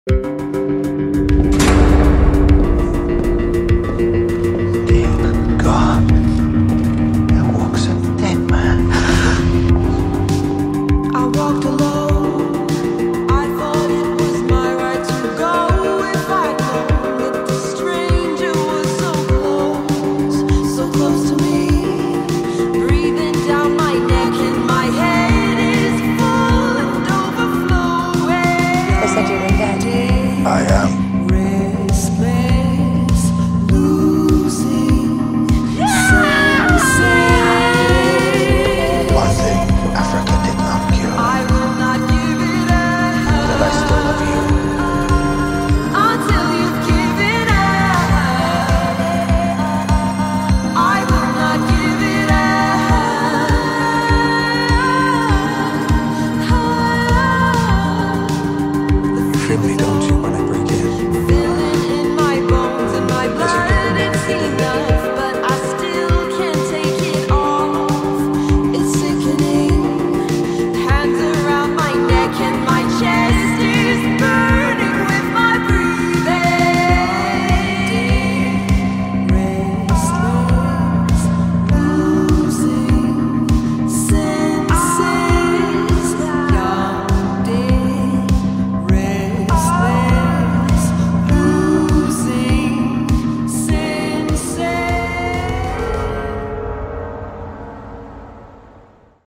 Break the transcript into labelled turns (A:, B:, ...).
A: I am. One thing Africa did not cure, that I still love you.
B: Until you give it up, I will not give it up.
A: Feel me, don't you, when